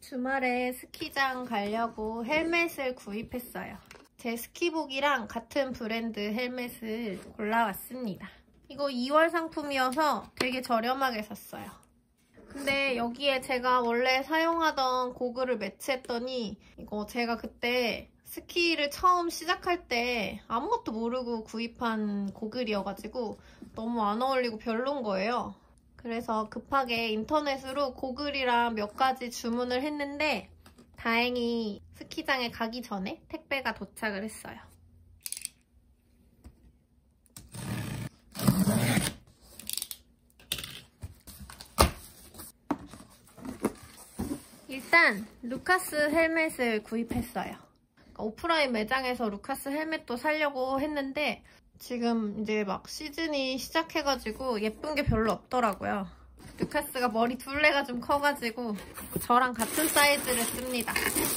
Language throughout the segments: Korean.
주말에 스키장 가려고 헬멧을 구입했어요. 제 스키복이랑 같은 브랜드 헬멧을 골라왔습니다. 이거 2월 상품이어서 되게 저렴하게 샀어요. 근데 여기에 제가 원래 사용하던 고글을 매치했더니 이거 제가 그때 스키를 처음 시작할 때 아무것도 모르고 구입한 고글이어가지고 너무 안 어울리고 별론 거예요. 그래서 급하게 인터넷으로 고글이랑 몇 가지 주문을 했는데 다행히 스키장에 가기 전에 택배가 도착을 했어요. 일단 루카스 헬멧을 구입했어요. 오프라인 매장에서 루카스 헬멧도 사려고 했는데 지금 이제 막 시즌이 시작해가지고 예쁜 게 별로 없더라고요. 루카스가 머리 둘레가 좀 커가지고 저랑 같은 사이즈를 씁니다.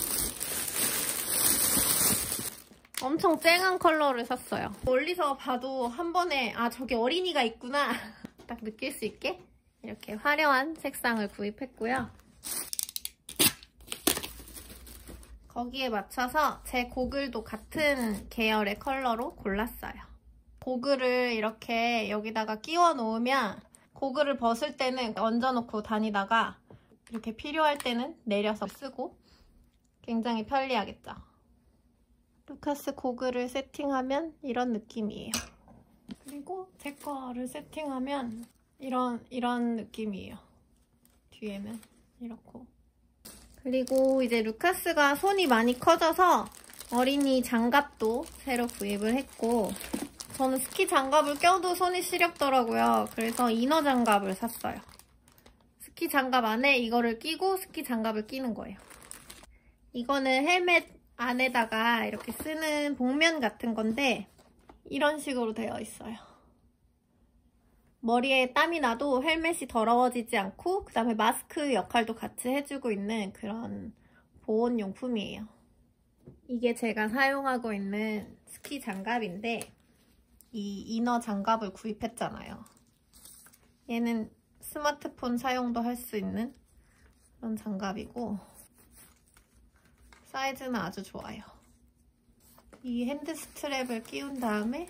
엄청 쨍한 컬러를 샀어요. 멀리서 봐도 한 번에 아 저기 어린이가 있구나 딱 느낄 수 있게 이렇게 화려한 색상을 구입했고요. 거기에 맞춰서 제 고글도 같은 계열의 컬러로 골랐어요. 고글을 이렇게 여기다가 끼워 놓으면 고글을 벗을 때는 얹어놓고 다니다가 이렇게 필요할 때는 내려서 쓰고 굉장히 편리하겠죠. 루카스 고글을 세팅하면 이런 느낌이에요. 그리고 제 거를 세팅하면 이런 느낌이에요. 뒤에는 이렇고. 그리고 이제 루카스가 손이 많이 커져서 어린이 장갑도 새로 구입을 했고 저는 스키 장갑을 껴도 손이 시렵더라고요. 그래서 이너 장갑을 샀어요. 스키 장갑 안에 이거를 끼고 스키 장갑을 끼는 거예요. 이거는 헬멧 안에다가 이렇게 쓰는 복면 같은 건데 이런 식으로 되어 있어요. 머리에 땀이 나도 헬멧이 더러워지지 않고 그 다음에 마스크 역할도 같이 해주고 있는 그런 보온용품이에요. 이게 제가 사용하고 있는 스키 장갑인데 이 이너 장갑을 구입했잖아요. 얘는 스마트폰 사용도 할 수 있는 그런 장갑이고 사이즈는 아주 좋아요. 이 핸드 스트랩을 끼운 다음에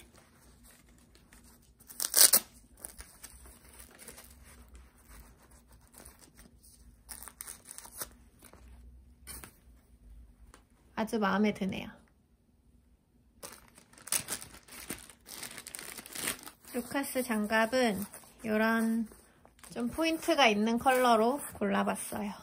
아주 마음에 드네요. 루카스 장갑은 이런 좀 포인트가 있는 컬러로 골라봤어요.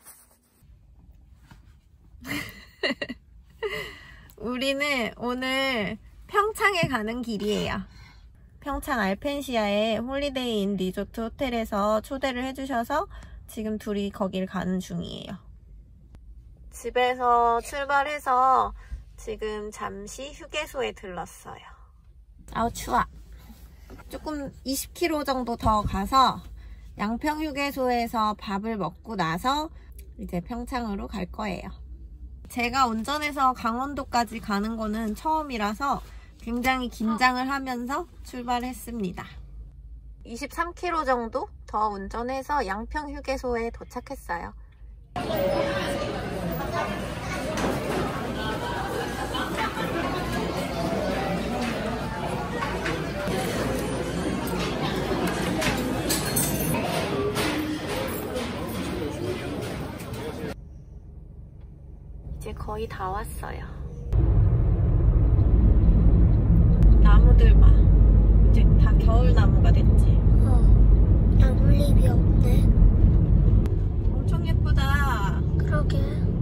우리는 오늘 평창에 가는 길이에요. 평창 알펜시아의 홀리데이 인 리조트 호텔에서 초대를 해주셔서 지금 둘이 거길 가는 중이에요. 집에서 출발해서 지금 잠시 휴게소에 들렀어요. 아우 추워. 조금 20km 정도 더 가서 양평 휴게소에서 밥을 먹고 나서 이제 평창으로 갈 거예요. 제가 운전해서 강원도까지 가는 거는 처음이라서 굉장히 긴장을 하면서 출발했습니다. 23km 정도 더 운전해서 양평 휴게소에 도착했어요. 이제 거의 다 왔어요. 나무들 봐. 이제 다 겨울나무가 됐지? 나뭇잎이 없네. 엄청 예쁘다. 그러게.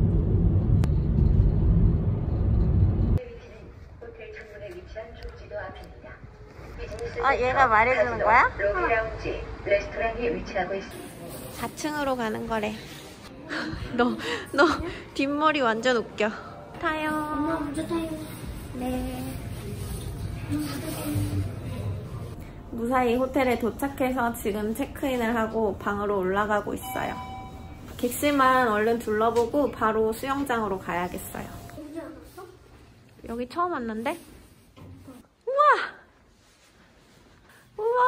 아, 얘가 말해주는 거야? 로비라운지 레스토랑이 위치하고 있습니다. 4층으로 가는 거래. 너 뒷머리 완전 웃겨. 타요. 엄마 먼저 타요. 네. 무사히 호텔에 도착해서 지금 체크인을 하고 방으로 올라가고 있어요. 객실만 얼른 둘러보고 바로 수영장으로 가야겠어요. 여기 처음 왔는데? 우와! 우와!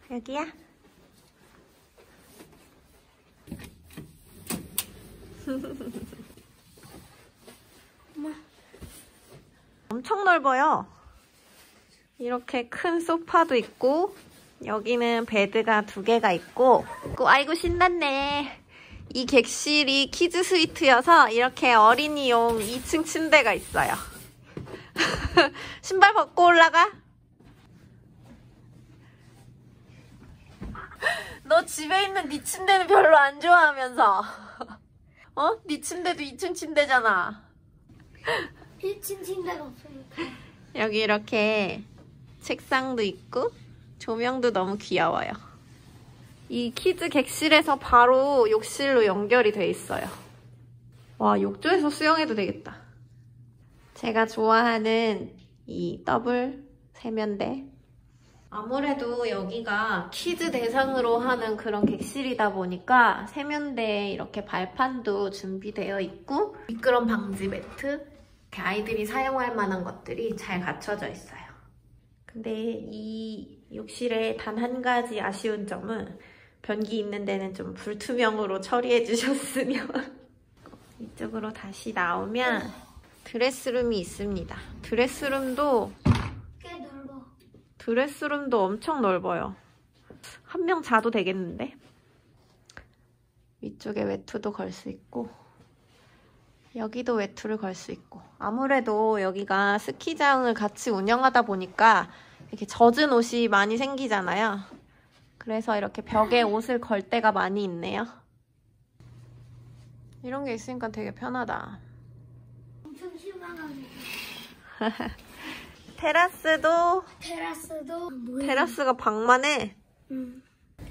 여기야? 엄청 넓어요. 이렇게 큰 소파도 있고 여기는 베드가 2개가 있고 아이고 신났네. 이 객실이 키즈 스위트여서 이렇게 어린이용 2층 침대가 있어요. 신발 벗고 올라가? 너 집에 있는 네 침대는 별로 안 좋아하면서 어? 네 침대도 2층 침대잖아. 1층 침대가 없으니까. 여기 이렇게 책상도 있고 조명도 너무 귀여워요. 이 키즈 객실에서 바로 욕실로 연결이 돼 있어요. 와, 욕조에서 수영해도 되겠다. 제가 좋아하는 이 더블 세면대. 아무래도 여기가 키즈 대상으로 하는 그런 객실이다 보니까 세면대에 이렇게 발판도 준비되어 있고 미끄럼 방지 매트, 이렇게 아이들이 사용할 만한 것들이 잘 갖춰져 있어요. 근데 이 욕실에 단 한 가지 아쉬운 점은 변기 있는 데는 좀 불투명으로 처리해 주셨으면. 이쪽으로 다시 나오면 드레스룸이 있습니다. 드레스룸도 꽤 넓어. 드레스룸도 엄청 넓어요. 한 명 자도 되겠는데? 위쪽에 외투도 걸 수 있고 여기도 외투를 걸 수 있고 아무래도 여기가 스키장을 같이 운영하다 보니까 이렇게 젖은 옷이 많이 생기잖아요. 그래서 이렇게 벽에 옷을 걸 때가 많이 있네요. 이런 게 있으니까 되게 편하다. 엄청 실망하네. 테라스도 뭐야? 테라스가 방만해. 응.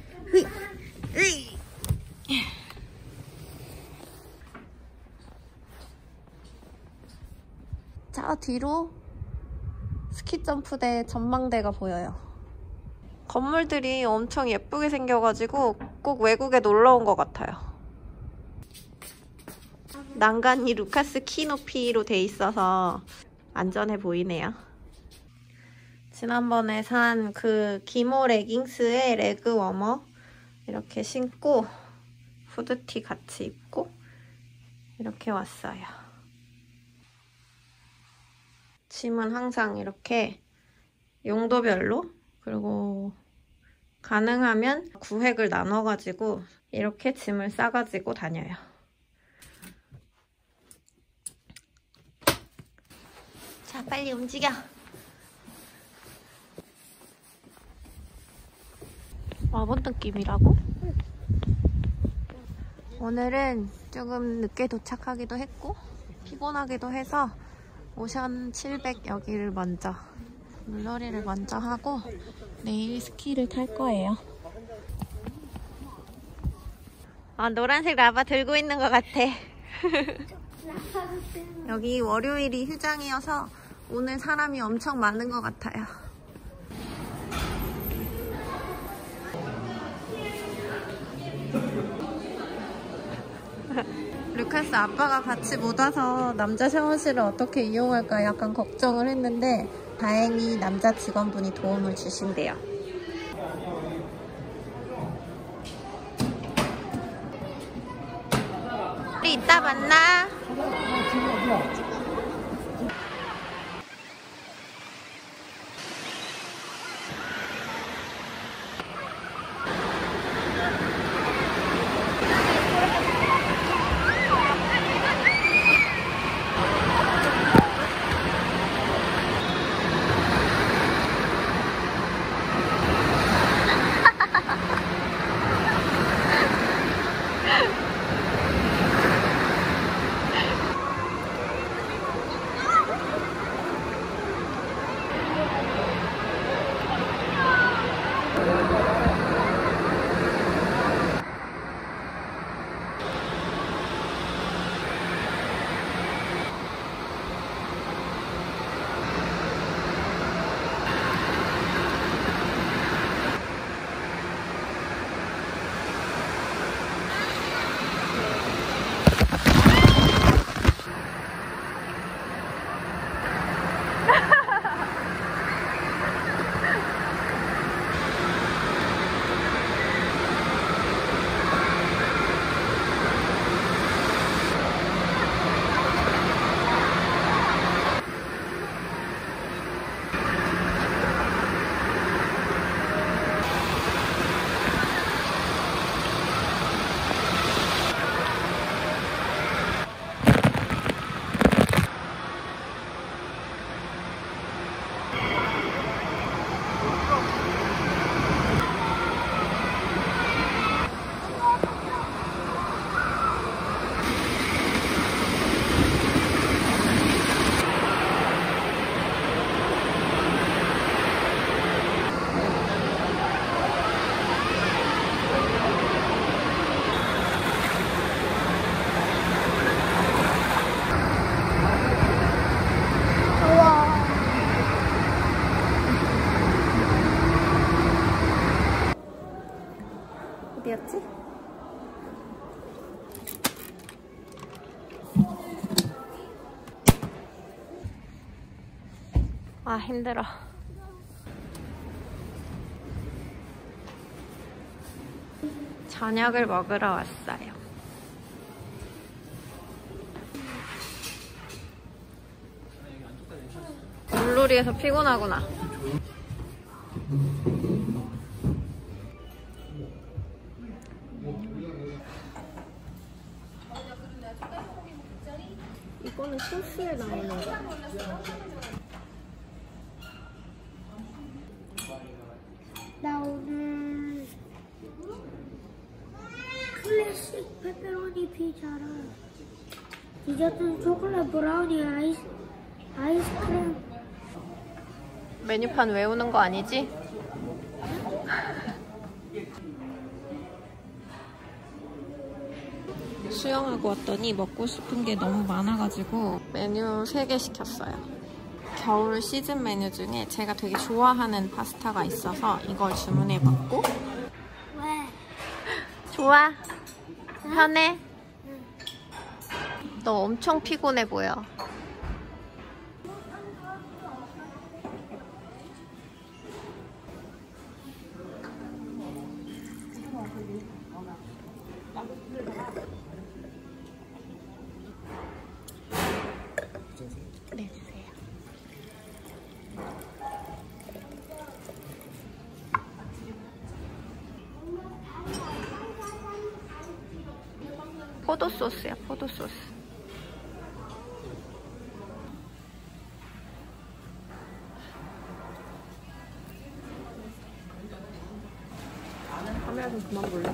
저 뒤로 스키 점프대 전망대가 보여요. 건물들이 엄청 예쁘게 생겨가지고 꼭 외국에 놀러 온 것 같아요. 난간이 루카스 키 높이로 돼 있어서 안전해 보이네요. 지난번에 산 그 기모 레깅스에 레그 워머 이렇게 신고 후드티 같이 입고 이렇게 왔어요. 짐은 항상 이렇게 용도별로 그리고 가능하면 구획을 나눠가지고 이렇게 짐을 싸가지고 다녀요. 자, 빨리 움직여. 와본 느낌이라고? 오늘은 조금 늦게 도착하기도 했고 피곤하기도 해서 오션 700 여기를 먼저 물놀이를 먼저 하고 내일 스키를 탈 거예요. 아, 노란색 라바 들고 있는 것 같아. 여기 월요일이 휴장이어서 오늘 사람이 엄청 많은 것 같아요. 루카스 아빠가 같이 못 와서 남자 샤워실을 어떻게 이용할까 약간 걱정을 했는데 다행히 남자 직원분이 도움을 주신대요. 우리 이따 만나. 아, 힘들어. 저녁을 먹으러 왔어요. 물놀이에서 피곤하구나. 이거는 소스에 나오는 거. 나 오늘 클래식 페페로니 피자랑 디저트는 초콜릿 브라우니 아이스크림. 메뉴판 외우는 거 아니지? 수영하고 왔더니 먹고 싶은 게 너무 많아가지고 메뉴 3개 시켰어요. 겨울 시즌 메뉴 중에 제가 되게 좋아하는 파스타가 있어서 이걸 주문해봤고. 왜? 좋아? 편해? 너 엄청 피곤해 보여. 네, 주세요. 포도 소스야, 포도 소스. 카메라 좀 그만 볼래?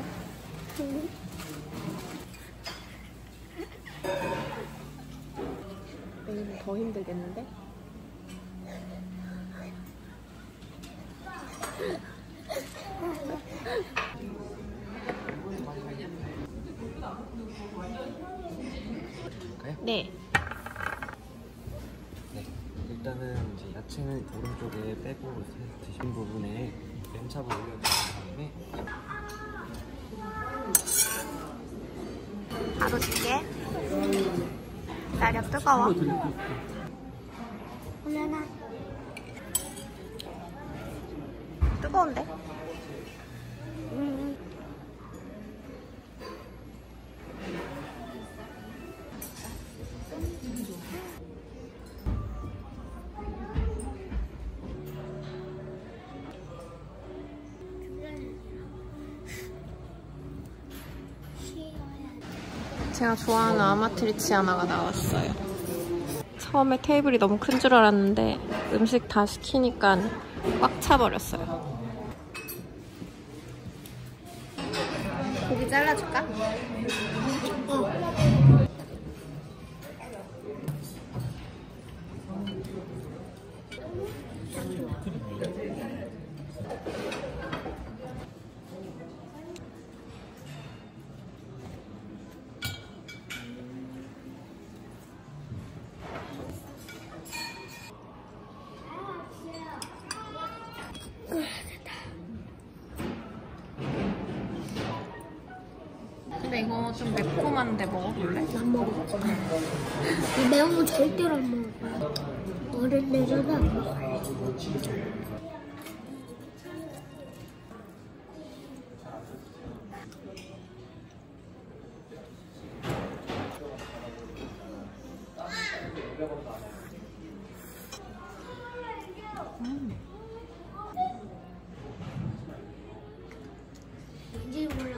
내일은 더 힘들겠는데? 네. 네, 일단은 이제 야채는 오른쪽에 빼고 드신 부분에 램찹을 올려주신 다음에 바로 줄게. 기다려, 뜨거워. 올려놔. 뜨거운데? 제가 좋아하는 아마트리치아나가 나왔어요. 처음에 테이블이 너무 큰 줄 알았는데 음식 다 시키니까 꽉 차버렸어요. 고기 잘라줄까? 근데 이거 좀 매콤한데 먹어볼래? 안 먹어. 이 매운 거 절대로 안 먹어. 어릴 때 저도 안 먹어. 왠지 몰라.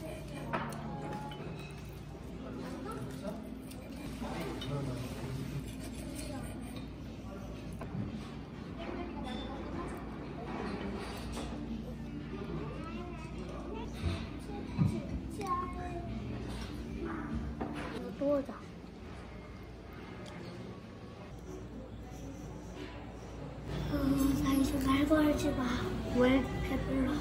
보자. 나 이제 말고 하지 마. 왜 배불러?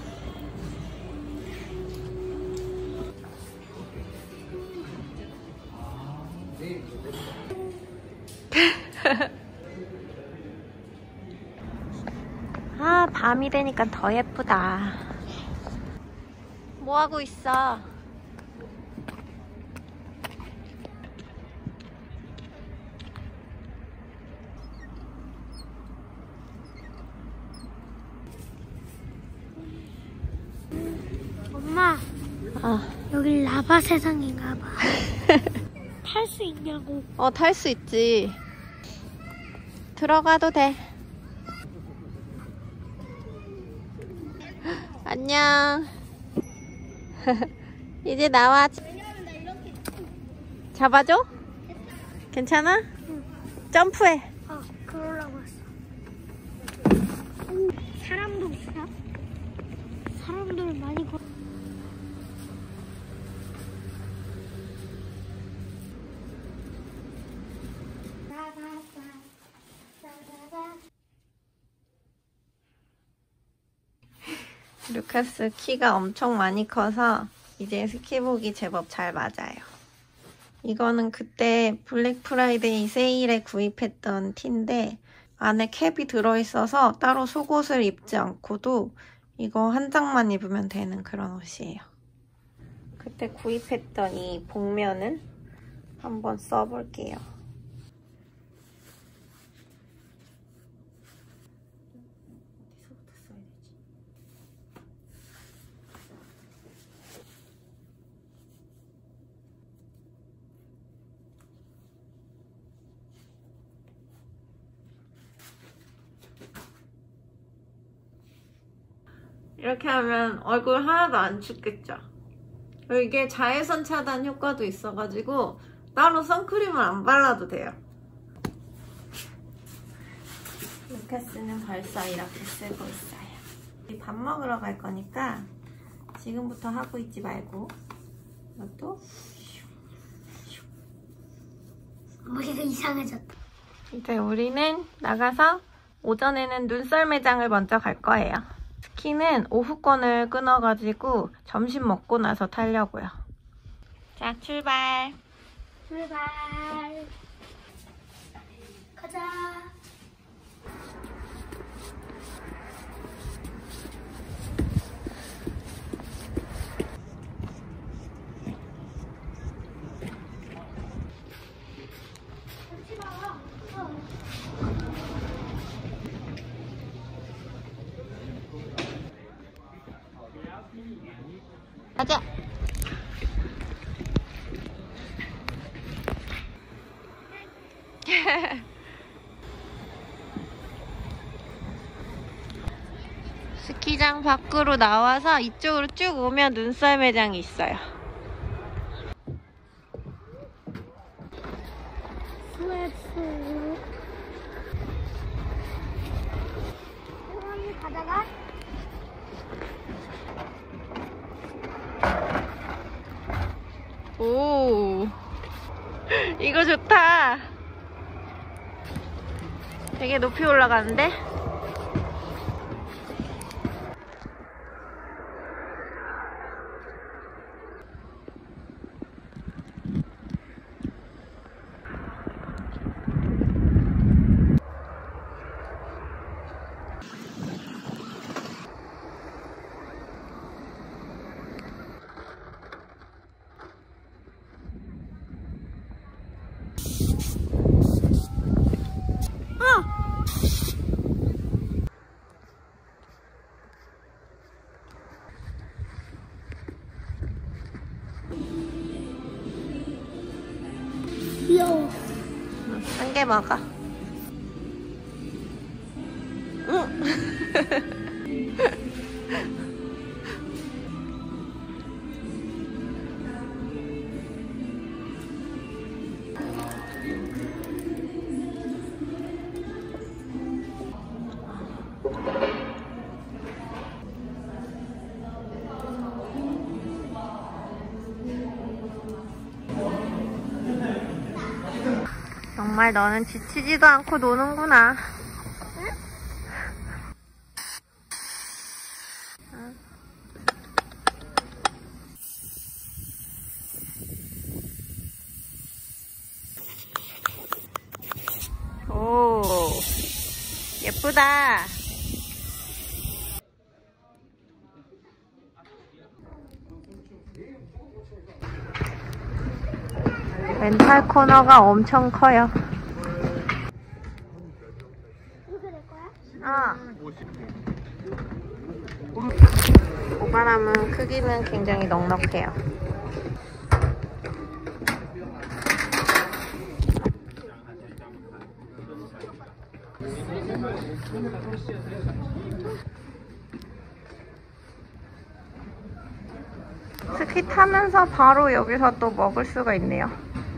아, 밤이 되니까 더 예쁘다. 뭐 하고 있어? 바바 세상인가 봐. 탈 수 있냐고. 탈 수 있지. 들어가도 돼. 안녕. 이제 나와. 잡아줘? 괜찮아? 응. 점프해. 그러려고 했어. 사람도 있어? 사람들 많이 걸. 루카스 키가 엄청 많이 커서 이제 스키복이 제법 잘 맞아요. 이거는 그때 블랙 프라이데이 세일에 구입했던 티인데 안에 캡이 들어있어서 따로 속옷을 입지 않고도 이거 한 장만 입으면 되는 그런 옷이에요. 그때 구입했던 이 복면은 한번 써볼게요. 이렇게 하면 얼굴 하나도 안 춥겠죠? 그리고 이게 자외선 차단 효과도 있어가지고 따로 선크림을 안 발라도 돼요. 루카스는 벌써 이렇게 쓰고 있어요. 밥 먹으러 갈 거니까 지금부터 하고 있지 말고 이것도 머리가 이상해졌다. 이제 우리는 나가서 오전에는 눈썰 매장을 먼저 갈 거예요. 스키는 오후권을 끊어가지고 점심 먹고 나서 타려고요. 자, 출발! 출발. 가자. 가자! 스키장 밖으로 나와서 이쪽으로 쭉 오면 눈썰 매장이 있어요. 스웨트. 언니 가다가 오, 이거 좋다. 되게 높이 올라가는데? 귀여워. 한 개 먹어. 응. 정말 너는 지치지도 않고 노는구나. 오, 예쁘다. 렌탈 코너가 엄청 커요. 이렇게 될 거야? 오바람은 크기는 굉장히 넉넉해요. 스키 타면서 바로 여기서 또 먹을 수가 있네요.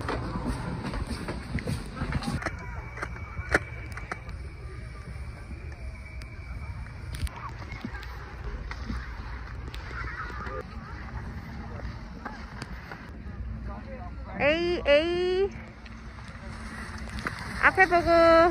에이 에이 앞에 보고.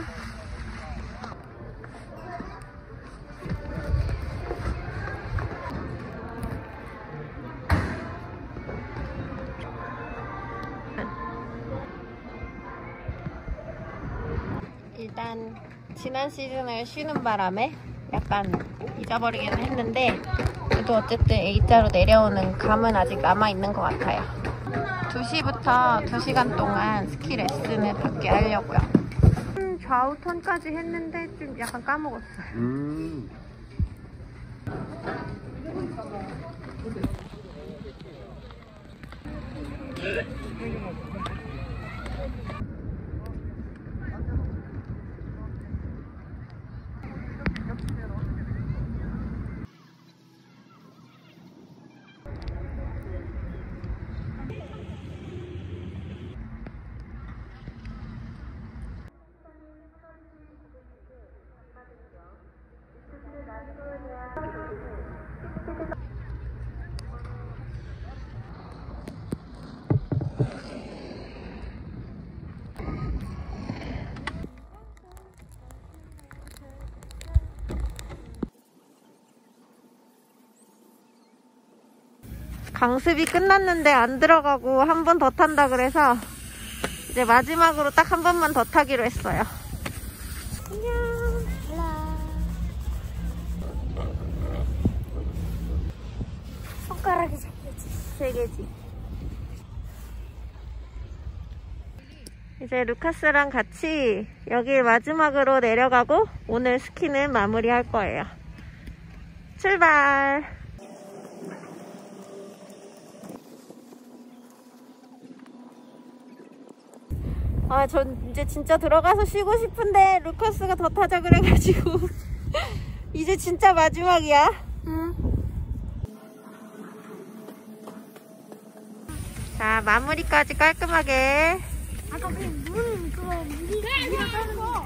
일단 지난 시즌을 쉬는 바람에 약간 잊어버리긴 했는데 그래도 어쨌든 A자로 내려오는 감은 아직 남아있는 것 같아요. 2시부터 2시간 동안 스키 레슨을 받게 하려고요. 좌우 턴까지 했는데 좀 약간 까먹었어요. 강습이 끝났는데 안 들어가고 한 번 더 탄다 그래서 이제 마지막으로 딱 한 번만 더 타기로 했어요. 안녕. 손가락이 3개지. 이제 루카스랑 같이 여기 마지막으로 내려가고 오늘 스키는 마무리할 거예요. 출발! 아, 전 이제 진짜 들어가서 쉬고 싶은데 루카스가 더 타자 그래가지고 이제 진짜 마지막이야. 응. 자, 마무리까지 깔끔하게. 아까 물이 하는 거.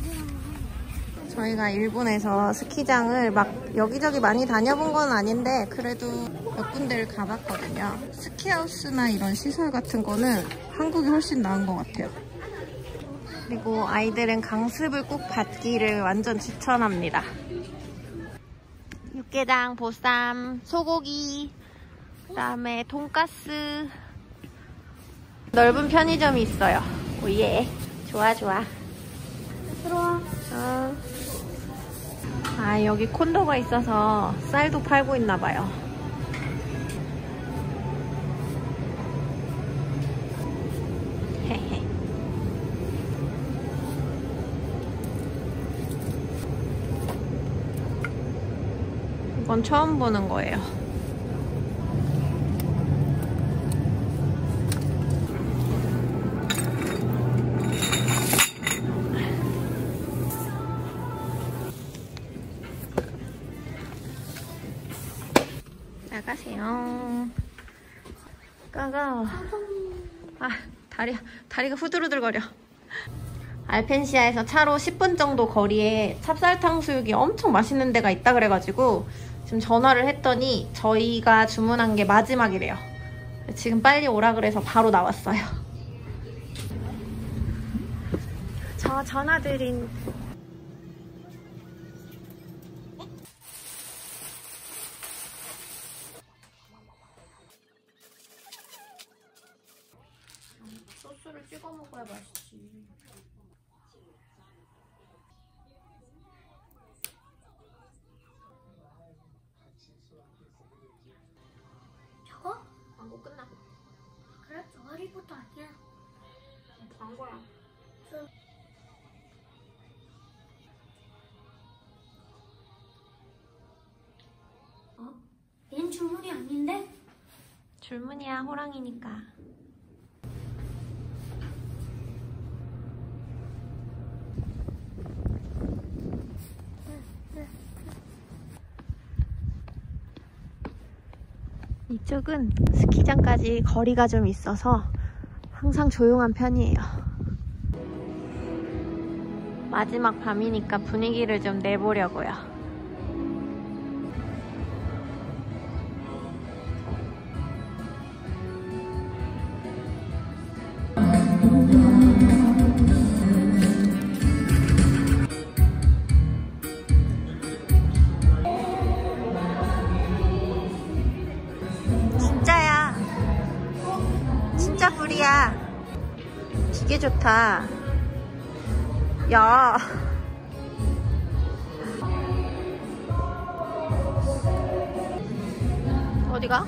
저희가 일본에서 스키장을 막 여기저기 많이 다녀본 건 아닌데 그래도 몇 군데를 가봤거든요. 스키하우스나 이런 시설 같은 거는 한국이 훨씬 나은 것 같아요. 그리고 아이들은 강습을 꼭 받기를 완전 추천합니다. 육개장, 보쌈, 소고기, 그다음에 돈가스, 넓은 편의점이 있어요. 오예, 좋아 좋아. 들어와. 아, 여기 콘도가 있어서 쌀도 팔고 있나봐요. 헤헤. 이건 처음 보는 거예요. 나가세요. 까가워. 아, 다리가 후들후들거려. 알펜시아에서 차로 10분 정도 거리에 찹쌀탕 수육이 엄청 맛있는 데가 있다 그래가지고 지금 전화를 했더니 저희가 주문한 게 마지막이래요. 지금 빨리 오라 그래서 바로 나왔어요. 저 전화드린 소스를 찍어 먹어야 맛있지. 저거? 광고 끝나. 그래? 저 하리포터 아니야? 광고야. 어? 얘는 주문이 아닌데? 줄무늬야, 호랑이니까. 이쪽은 스키장까지 거리가 좀 있어서 항상 조용한 편이에요. 마지막 밤이니까 분위기를 좀 내보려고요. 진짜야. 진짜 불이야. 되게 좋다. 야. 어디가?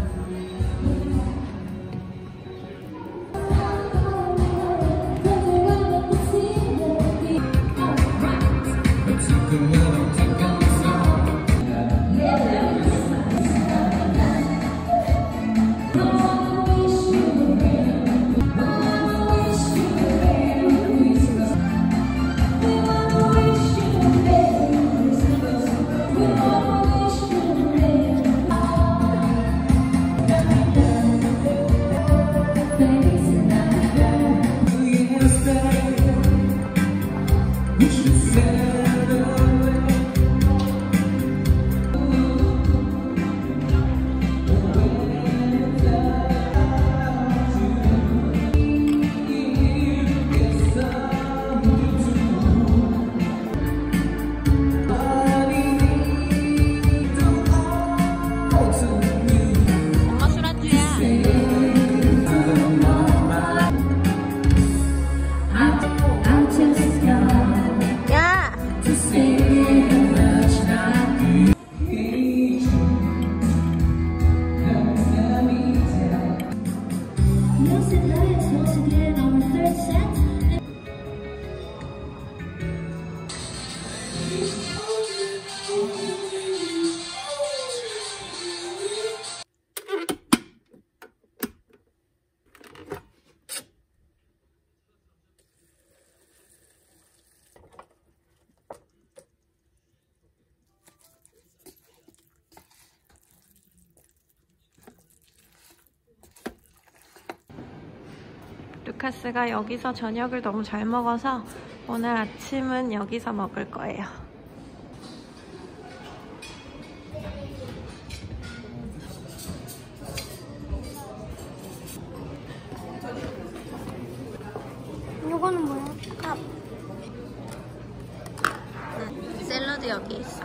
루카스가 여기서 저녁을 너무 잘 먹어서 오늘 아침은 여기서 먹을 거예요. 이거는 뭐야? 컵. 샐러드 여기 있어.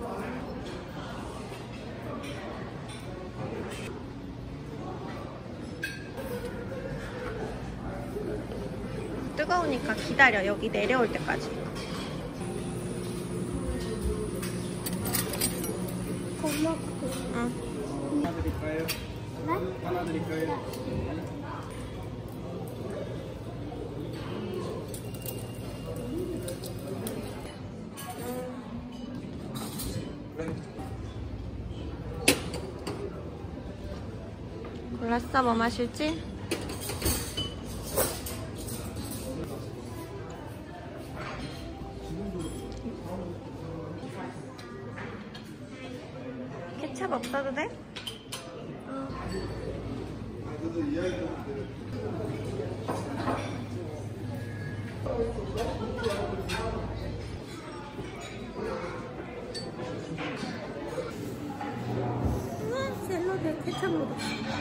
뜨거우니까 기다려. 여기 내려올 때까지. 고맙고. 응. 하나 드릴까요? 네? 하나 드릴까요? 골랐어? 뭐 마실지? 케첩 없어도 돼? 샐러드에 케첩 묻었어.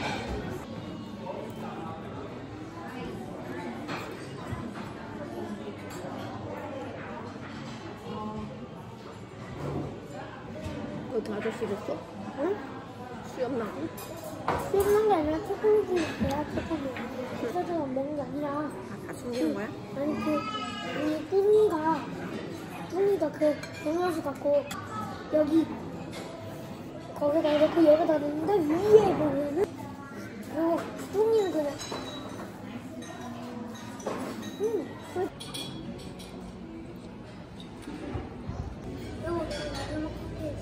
너도 아저씨 줬어? 응? 수염 나고? 씹는 게 아니라 초콜릿이 내가 초콜릿. 소주가 먹는 게 아니라. 다 숨기는 거야? 아니 이 뚱이가 그 음료수 갖고 여기 거기다 이렇게 여기다 넣는데 위에 보면은 그 뚱이는 그냥 그 이거 마지막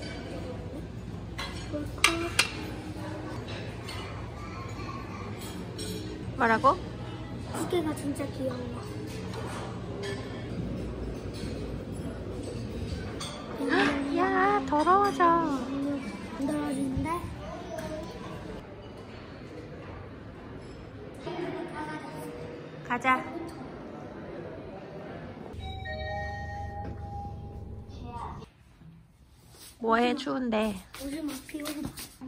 뭐라고? 두께가 진짜 귀여워. 야, 더러워져. 안 떨어지는데? 가자. 뭐해, 추운데? 요즘 막 비 온다.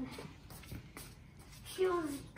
시원하니까.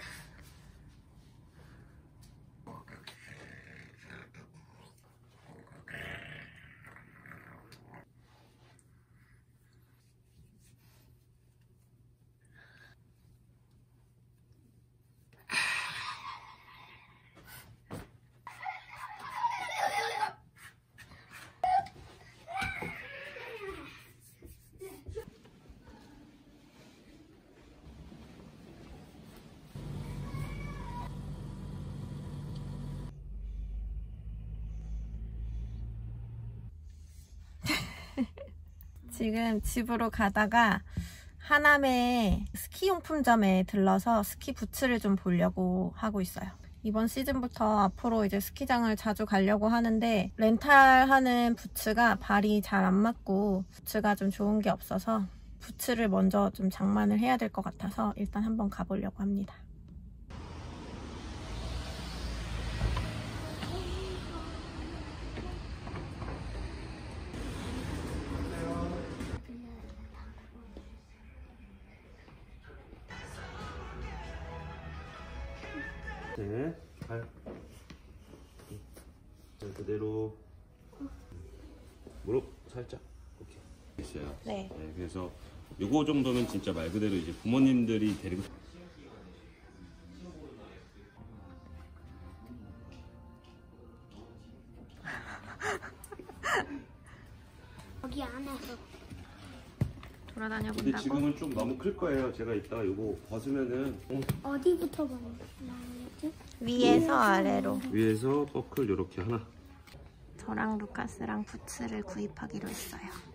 지금 집으로 가다가 하남의 스키용품점에 들러서 스키 부츠를 좀 보려고 하고 있어요. 이번 시즌부터 앞으로 이제 스키장을 자주 가려고 하는데 렌탈하는 부츠가 발이 잘 안 맞고 부츠가 좀 좋은 게 없어서 부츠를 먼저 좀 장만을 해야 될 것 같아서 일단 한번 가보려고 합니다. 네, 발. 자, 그대로 무릎 살짝 오케이 있어요. 네. 네, 그래서 요거 정도면 진짜 말 그대로 이제 부모님들이 데리고 여기 안에서 돌아다녀 근데 본다고? 지금은 좀 너무 클 거예요. 제가 이따가 요거 벗으면은 어디부터 나오지? 위에서 아래로. 위에서 버클 요렇게 하나. 저랑 루카스랑 부츠를 구입하기로 했어요.